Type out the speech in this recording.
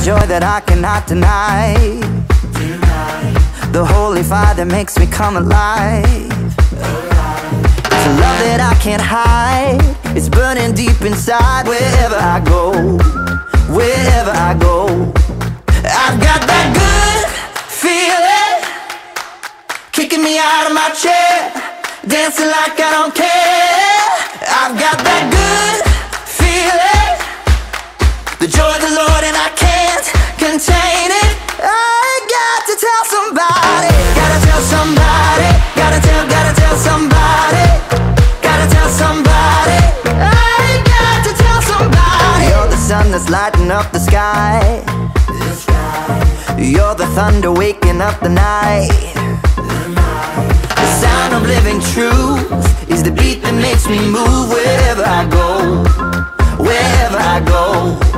joy that I cannot deny. The Holy Fire that makes me come alive. It's a love that I can't hide. It's burning deep inside. Wherever I go, wherever I go, I've got that good feeling kicking me out of my chair, dancing like I don't care. I've got that good feeling, the joy of the Lord, and I can't contain it. I got to tell somebody, gotta tell somebody, gotta tell somebody, gotta tell somebody. I got to tell somebody. You're the sun that's lighting up the sky. You're the thunder waking up the night. The sound of living truth is the beat that makes me move. Wherever I go, wherever I go,